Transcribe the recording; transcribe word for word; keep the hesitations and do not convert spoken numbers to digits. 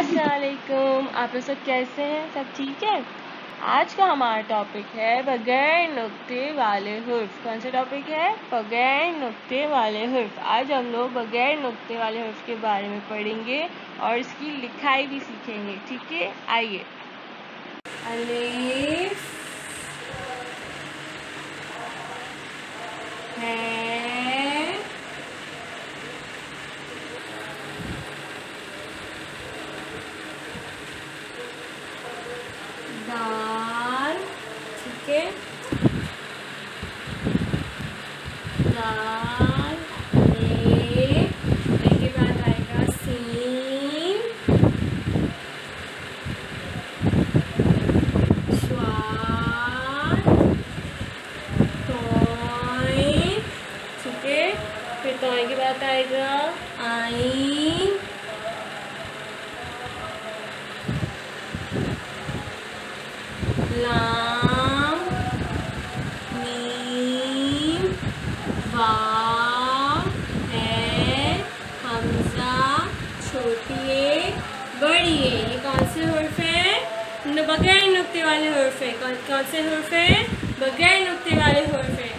अस्सलामुअलैकुम। आप लोग सब कैसे हैं? सब ठीक है। आज का हमारा टॉपिक है बगैर नुक्ते वाले हुर्फ। कौन सा टॉपिक है? बगैर नुक्ते वाले हुर्फ। आज हम लोग बगैर नुक्ते वाले हुर्फ के बारे में पढ़ेंगे और इसकी लिखाई भी सीखेंगे। ठीक है, आइए। अलिफ है, दाल, ठीक है, दाल, ये के बाद आएगा सीन, स्वाद, तोय, ठीक है, फिर तोय के बाद आएगा आइन, लाम, मीम, वाव, है, हमजा, छोटी ए, बड़ी ए। ये कौन से हुर्फ है? बगैर नुक्ते वाले हुर्फ है। कौन कौन से हुर्फ है? बगैर नुक्ते वाले हुर्फ है।